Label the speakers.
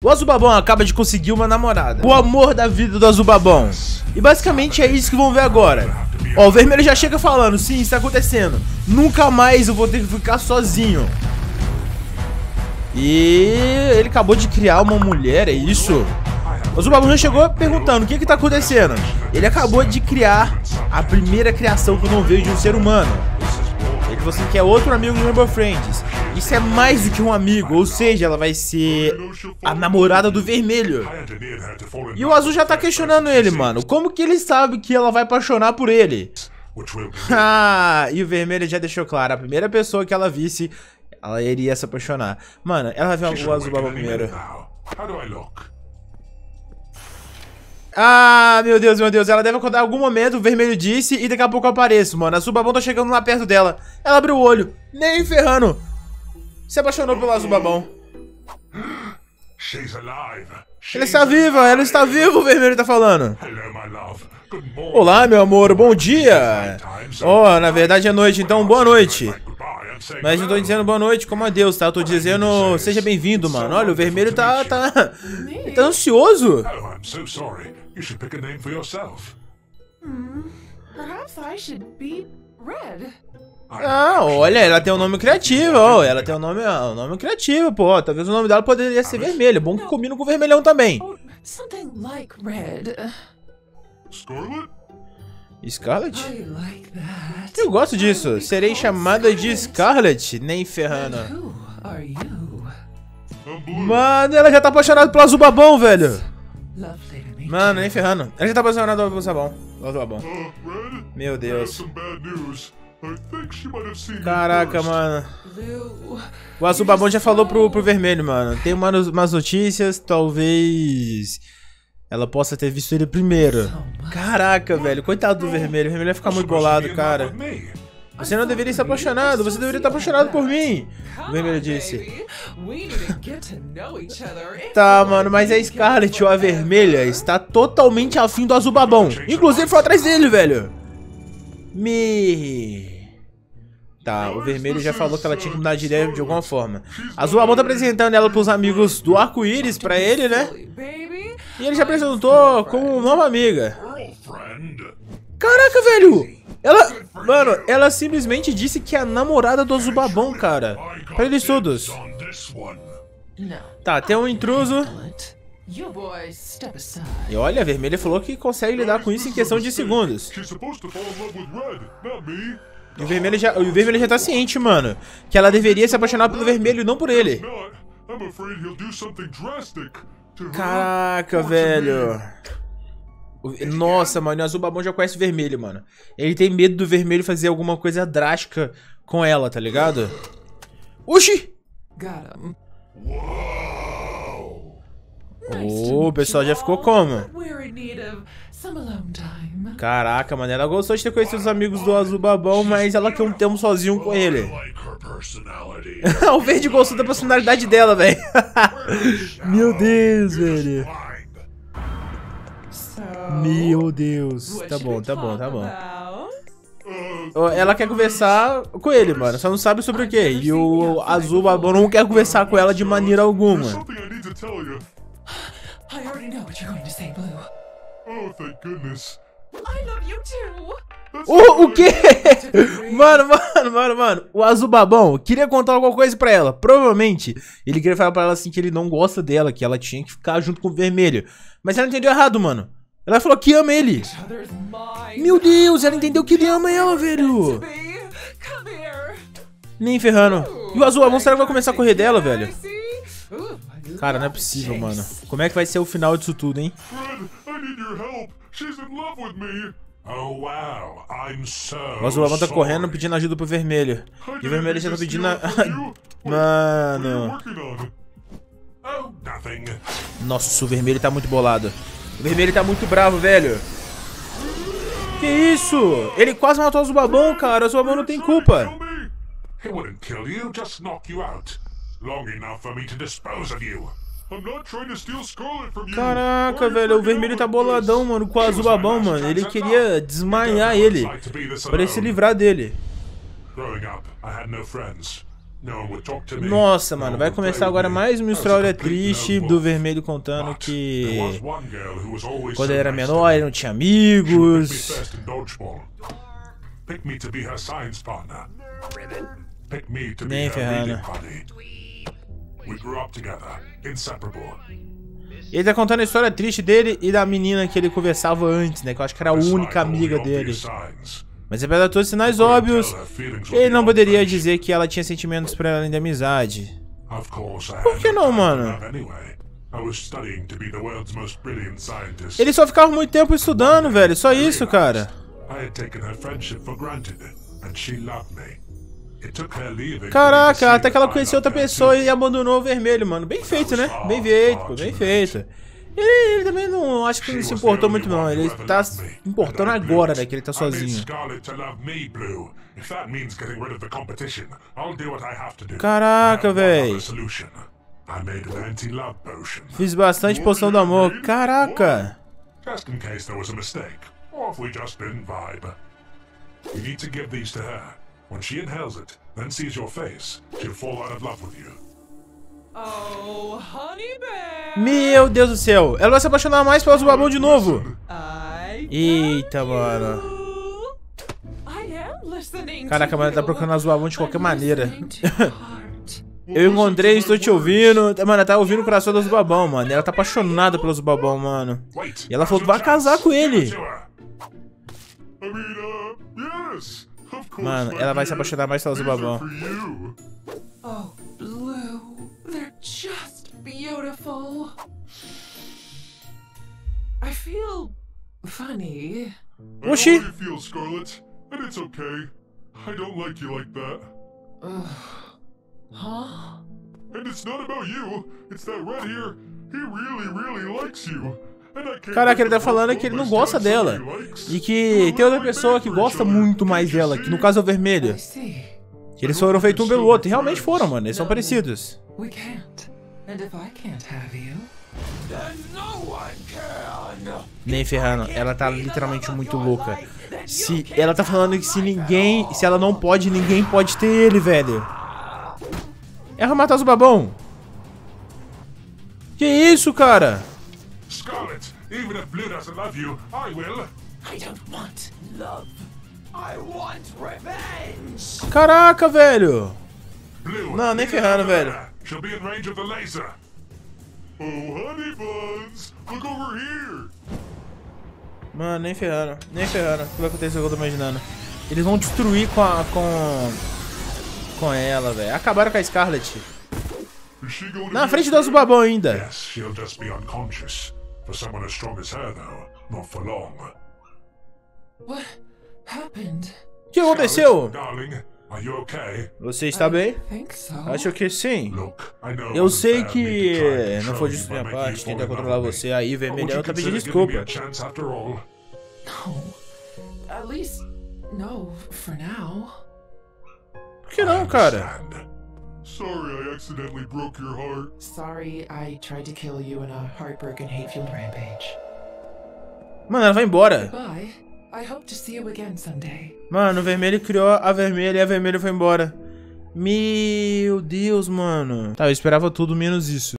Speaker 1: O Azul Babão acaba de conseguir uma namorada, o amor da vida do Azul Babão. E basicamente é isso que vão ver agora. Ó, o vermelho já chega falando, sim, isso tá acontecendo. Nunca mais eu vou ter que ficar sozinho. E ele acabou de criar uma mulher, é isso? O Azul Babão já chegou perguntando o que tá acontecendo. Ele acabou de criar a primeira criação que eu não vejo de um ser humano. Ele falou assim que é outro amigo do Rainbow Friends. Isso é mais do que um amigo, ou seja, ela vai ser a namorada do vermelho. E o azul já tá questionando ele, mano. Como que ele sabe que ela vai apaixonar por ele? Ah, e o vermelho já deixou claro, a primeira pessoa que ela visse, ela iria se apaixonar. Mano, ela vai ver o Azul Babão primeiro. Ah, meu Deus, ela deve acordar em algum momento, o vermelho disse, e daqui a pouco eu apareço, mano. A Azul Babão tá chegando lá perto dela. Ela abriu o olho, nem ferrando. Se apaixonou pelo Azul Babão. Ela está viva, o vermelho tá falando. Olá, meu amor, bom dia. Oh, na verdade é noite, então boa noite. Mas não tô dizendo boa noite como adeus, tá? Eu tô dizendo seja bem-vindo, mano. Olha, o vermelho tá ansioso. Ah, olha, ela tem um nome criativo, ó. Ela tem um nome criativo, pô. Talvez o nome dela poderia ser vermelho. Bom que combina com o vermelhão também. Scarlet? Eu gosto disso. Serei chamada de Scarlet, nem ferrando. Mano, ela já tá apaixonada pelo Azul Babão, velho. Mano, nem ferrando. Ela já tá apaixonada pelo Azul Babão. Meu Deus. Caraca, mano. O Azul Babão já falou pro vermelho, mano. Tem umas notícias, talvez ela possa ter visto ele primeiro. Caraca, velho. Coitado do vermelho. O vermelho vai ficar muito bolado, cara. Você não deveria estar apaixonado. Você deveria estar apaixonado por mim. O vermelho disse. Tá, mano. Mas a Scarlet ou a vermelha está totalmente afim do Azul Babão. Inclusive foi atrás dele, velho. Tá, o vermelho já falou que ela tinha que mudar de ideia de alguma forma. Azul Babão tá apresentando ela pros amigos do arco-íris pra ele, né? E ele já apresentou como nova amiga. Caraca, velho! Ela simplesmente disse que é a namorada do Azul Babão, cara. Pra eles todos. Tá, tem um intruso. E olha, a vermelha falou que consegue lidar com isso em questão de segundos. E o vermelho já tá ciente, mano, que ela deveria se apaixonar pelo vermelho e não por ele. Caraca, velho. Nossa, mano, o Azul Babão já conhece o vermelho, mano. Ele tem medo do vermelho fazer alguma coisa drástica com ela, tá ligado? Oxi! O pessoal já ficou como? Caraca, mano, ela gostou de ter conhecido os amigos do Azul Babão, mas ela quer um tempo sozinho com ele. O verde gostou da personalidade dela, velho. Meu Deus, velho. Meu Deus. Tá bom. Ela quer conversar com ele, mano. Só não sabe sobre o que. E o Azul Babão não quer conversar com ela de maneira alguma. O quê? Mano. O Azul Babão queria contar alguma coisa pra ela. Provavelmente ele queria falar pra ela assim que ele não gosta dela, que ela tinha que ficar junto com o vermelho. Mas ela entendeu errado, mano. Ela falou que ama ele. Meu Deus, ela entendeu que ele ama ela, velho. Nem ferrando. E o Azul Babão, será que vai começar a correr dela, velho? Cara, não é possível, mano. Como é que vai ser o final disso tudo, hein? O Azul Babão tá correndo pedindo ajuda pro vermelho. E o vermelho já tá pedindo Mano. Nossa, o vermelho tá muito bolado. O vermelho tá muito bravo, velho. Que isso? Ele quase matou o Azul Babão, cara. O Azul Babão não tem culpa. Caraca, velho, o vermelho tá boladão, mano, com o Azul Babão, mano. Ele queria desmaiar ele pra ele se livrar dele. Nossa, mano, vai começar agora mais uma história triste do Vermelho contando que quando ele era menor ele não tinha amigos. Nem ferrando. Ele tá contando a história triste dele e da menina que ele conversava antes, né? Que eu acho que era a única amiga dele. Mas apesar de todos os sinais óbvios, ele não poderia dizer que ela tinha sentimentos pra ela além da amizade. Por que não, mano? Ele só ficava muito tempo estudando, velho. Só isso, cara. Caraca, até que ela conheceu outra pessoa e abandonou o Vermelho, mano. Bem feito, né? Bem feito, pô, bem feito. Ele também não, acho que não se importou muito não, ele tá se importando agora, né, que ele tá sozinho. Caraca, véi. Fiz bastante poção do amor, caraca.
Speaker 2: Oh, honey bear.
Speaker 1: Meu Deus do céu, ela vai se apaixonar mais pelo Zubabão de novo. Eita, mano. Caraca, mano, tá procurando a Zubabão de qualquer maneira. Eu encontrei, estou te ouvindo. Mano, ela tá ouvindo o coração do Zubabão, mano. Ela tá apaixonada pelo Zubabão, mano. E ela falou que vai casar com ele. Mano, ela vai se apaixonar mais pelo Zubabão.
Speaker 2: Oh, Blue, they're just beautiful. I feel funny.
Speaker 1: Oxi.
Speaker 3: I know how you feel, Scarlet, and it's okay. I don't like you like that.
Speaker 2: Huh?
Speaker 3: And it's not about you. It's that red here. He really likes you.
Speaker 1: Caraca, ele tá falando que ele não gosta dela. E que tem outra pessoa que gosta muito mais dela, que no caso é o Vermelho. Que eles foram feitos um pelo outro. E realmente foram, mano. Eles são parecidos. Nem ferrando. Ela tá literalmente muito louca. Ela tá falando que se ela não pode, ninguém pode ter ele, velho. Ela vai matar o Zubabão. Que isso, cara?
Speaker 3: Scarlet, even if Blue doesn't love you, I will.
Speaker 2: I don't want love. I want revenge.
Speaker 1: Caraca, velho.
Speaker 3: Blue,
Speaker 1: não, nem ferrando, velho.
Speaker 3: She'll be in range of the laser. Oh, honey buns, look over here.
Speaker 1: Mano, nem ferrando. Nem ferrando. O que vai acontecer que eu tô imaginando? Eles vão destruir com ela, velho. Acabaram com a Scarlet. Na frente do Zubabão ainda.
Speaker 3: Yes, she'll just be unconscious. For someone as strong as her, though, not for long.
Speaker 2: What happened?
Speaker 1: O que aconteceu?
Speaker 3: Darling, are you okay?
Speaker 1: Você está bem?
Speaker 2: Think so.
Speaker 1: Acho que sim.
Speaker 3: Look, I know
Speaker 1: Eu sei
Speaker 3: it's bad me to try
Speaker 1: que
Speaker 3: and
Speaker 1: não
Speaker 3: show
Speaker 1: foi
Speaker 3: you
Speaker 1: justo
Speaker 3: by
Speaker 1: da minha
Speaker 3: making
Speaker 1: parte
Speaker 3: you
Speaker 1: tentar
Speaker 3: fall in love
Speaker 1: controlar
Speaker 3: with me.
Speaker 1: você. Aí,
Speaker 3: But would
Speaker 1: Vermelhão
Speaker 3: you
Speaker 1: tá pedindo
Speaker 3: consider giving me
Speaker 1: desculpa.
Speaker 3: a chance after all?
Speaker 2: No. At least, no, for now.
Speaker 1: Por que não, cara?
Speaker 3: Sorry I accidentally broke your heart.
Speaker 2: Sorry, I tried to kill you in a heartbroken, hate-filled rampage.
Speaker 1: Mano, ela vai embora.
Speaker 2: Bye. I hope to see you again someday.
Speaker 1: Mano, o Vermelho criou a Vermelha e a Vermelha foi embora. Meu Deus, mano. Tá, eu esperava tudo menos isso.